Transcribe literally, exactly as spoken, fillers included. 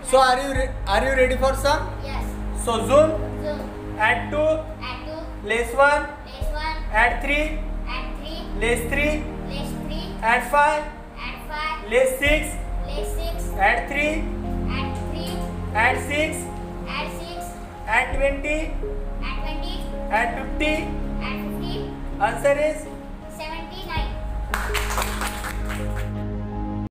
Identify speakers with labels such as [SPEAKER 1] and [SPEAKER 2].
[SPEAKER 1] So are you re are you ready for sum?
[SPEAKER 2] Yes.
[SPEAKER 1] So zoom.
[SPEAKER 2] Zoom.
[SPEAKER 1] Add two.
[SPEAKER 2] Add two.
[SPEAKER 1] Less one.
[SPEAKER 2] Less one.
[SPEAKER 1] Add three.
[SPEAKER 2] Add three.
[SPEAKER 1] Less three.
[SPEAKER 2] Less three.
[SPEAKER 1] Add five.
[SPEAKER 2] Add five.
[SPEAKER 1] Less six.
[SPEAKER 2] Less six.
[SPEAKER 1] Add three.
[SPEAKER 2] Add three.
[SPEAKER 1] Add six.
[SPEAKER 2] Add six.
[SPEAKER 1] Add twenty.
[SPEAKER 2] Add twenty.
[SPEAKER 1] Add fifty.
[SPEAKER 2] Add fifty.
[SPEAKER 1] Answer is